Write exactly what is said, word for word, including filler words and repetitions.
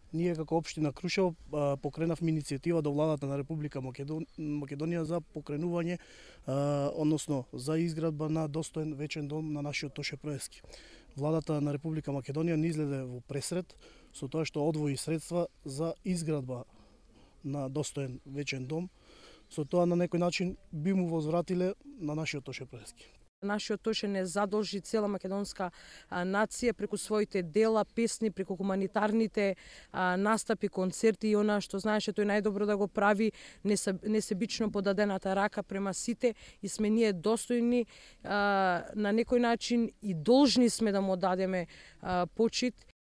Ние како општина Крушево покренавме иницијатива до владата на Република Македонија за покренување, односно за изградба на достоен вечен дом на нашиот Тоше Проески. Владата на Република Македонија ни излезе во пресрет со тоа што одвои средства за изградба на достоен вечен дом. Со тоа на некој начин би му возвратиле на нашиот Тоше Проески. Нашиот Тоше не задолжи цела македонска а, нација преку своите дела, песни, преку хуманитарните а, настапи, концерти и она што знаеше тој најдобро да го прави, несебично подадената рака према сите, и сме ние достојни а, на некој начин и должни сме да му дадеме а, почит.